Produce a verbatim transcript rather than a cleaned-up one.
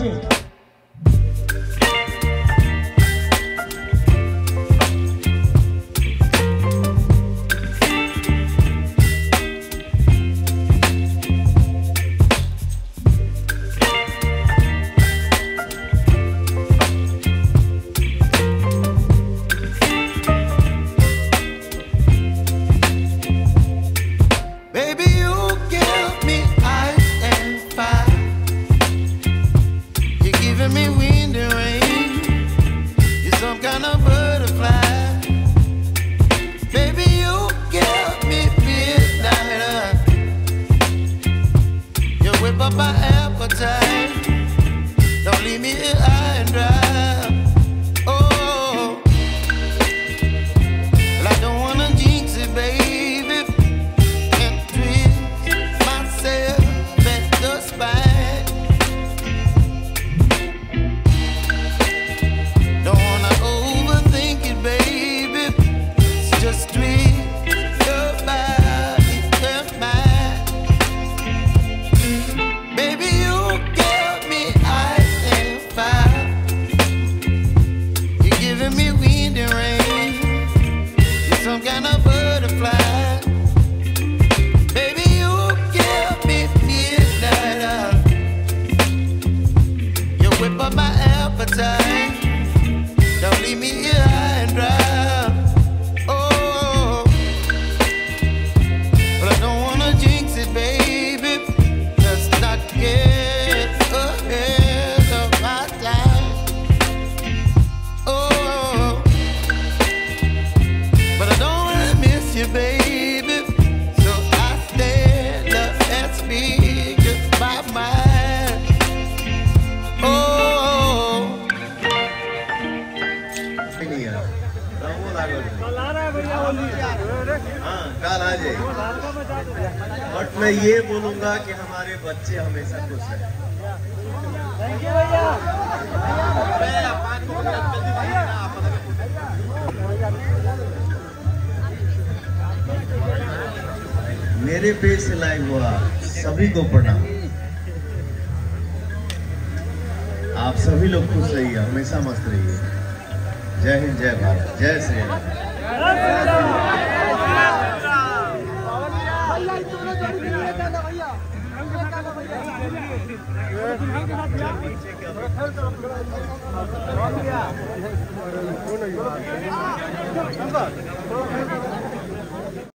Singh. But मैं ये बोलूंगा कि हमारे बच्चे हमेशा खुश हैं। मेरे पेज से लाइव हुआ सभी को प्रणाम। आप सभी लोग खुश रहिए, हमेशा मस्त रहिए। जय हिंद, जय भारत, जय श्री राम। भैया